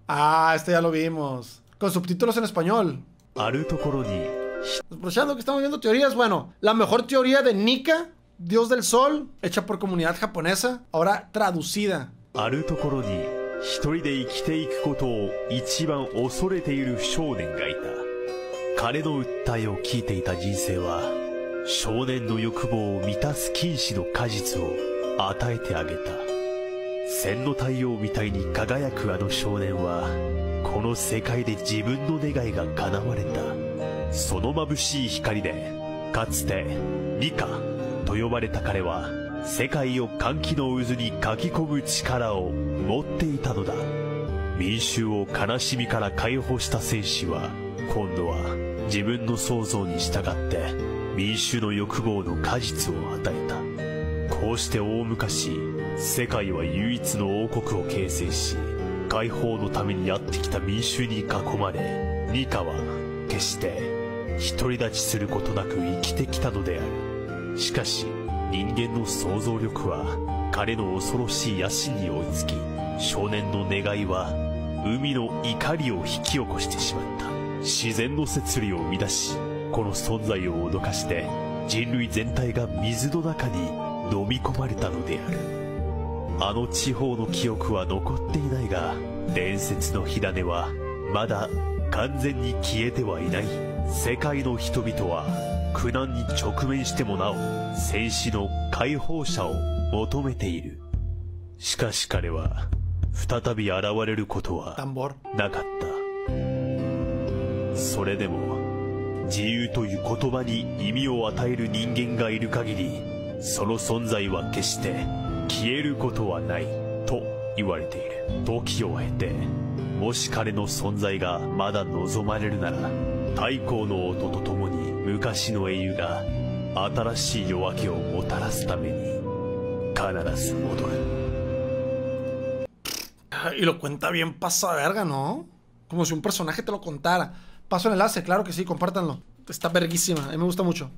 Ah, este ya lo vimos. Con subtítulos en español. Aprovechando que estamos viendo teorías, bueno, la mejor teoría de Nika, Dios del Sol, hecha por comunidad japonesa, ahora traducida. あるところに一人で生きていくことを一番恐れている少年がいた。彼の訴えを聞いていた人生は少年の欲望を満たす禁止の果実を与えてあげた。千の太陽みたいに輝くあの少年はこの世界で自分の願いが叶われた。その眩しい光でかつてニカと呼ばれた彼は世界を歓喜の渦にかき込む力を持っていたのだ。民衆を悲しみから解放した戦士は今度は自分の想像に従って民衆の欲望の果実を与えた。こうして大昔世界は唯一の王国を形成し、解放のためにやってきた民衆に囲まれ、ニカは決して独り立ちすることなく生きてきたのである。しかし人間の想像力は彼の恐ろしい野心に追いつき、少年の願いは海の怒りを引き起こしてしまった。自然の摂理を生み出し、この存在を脅かして人類全体が水の中に飲み込まれたのである。あの地方の記憶は残っていないが、伝説の火種はまだ完全に消えてはいない。世界の人々は苦難に直面してもなお戦士の解放者を求めている。しかし彼は再び現れることはなかった。それでも自由という言葉に意味を与える人間がいる限り、その存在は決して消えることはないと言われている。時を経てもし彼の存在がまだ望まれるなら、太鼓の音とともに昔の英雄が新しい夜明けをもたらすために必ず戻る。 Y lo cuenta bien pasado de verga, ¿no? Como si un personaje te lo contara. Paso el enlace, claro que sí, compártanlo. Está verguísima, a mí me gusta mucho.